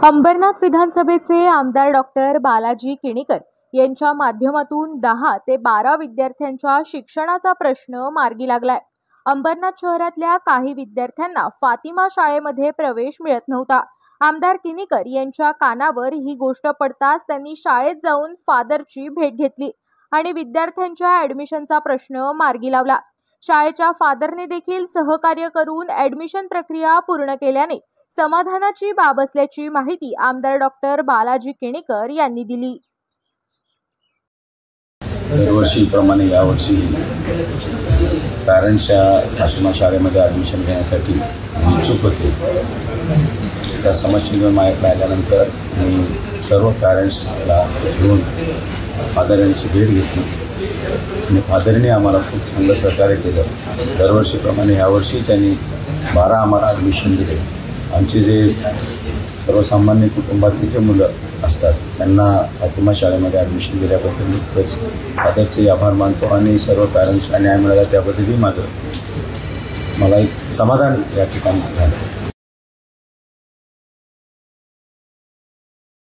अंबरनाथ विधानसभेचे आमदार डॉक्टर बालाजी किणीकर यांच्या माध्यमातून 10 ते 12 विद्यार्थ्यांच्या शिक्षणाचा प्रश्न मार्गी लागलाय। अंबरनाथ शहरातल्या काही विद्यार्थ्यांना फातिमा शाळेमध्ये प्रवेश मिळत नव्हता। आमदार किणीकर यांच्या कानावर ही गोष्ट पडताच त्यांनी शाळेत जाऊन फादरची भेट घेतली आणि विद्यार्थ्यांच्या ऍडमिशनचा प्रश्न मार्गी लावला। शाळेच्या फादरने देखील सहकार्य करून ऍडमिशन प्रक्रिया पूर्ण केल्याने समाधानाची बाब असल्याची माहिती आमदार डॉक्टर बालाजी किणीकर यांनी दिली। दरवर्षीप्रमाणे यावर्षी पॅरेंट्सच्या फातिमा शाळेमध्ये ॲडमिशन घेण्यासाठी इच्छुक होते। त्या समस्येवर माहिती आल्यानंतर मी सर्व पॅरेंट्सला घेऊन फादर यांची भेट घेतली आणि फादरने आम्हाला खूप चांगलं सहकार्य केलं। दरवर्षीप्रमाणे यावर्षी त्यांनी 12 आम्हाला ॲडमिशन दिले। आमचे जे सर्वसामान्य कुटुंबातली जे मुलं असतात त्यांना फातिमा शाळेमध्ये ॲडमिशन दिल्याबद्दल मी खूपच फादरचे आभार मानतो आणि सर्व पॅरेंट्सला न्याय मिळाला त्याबद्दलही मला एक समाधान या ठिकाणी झालं।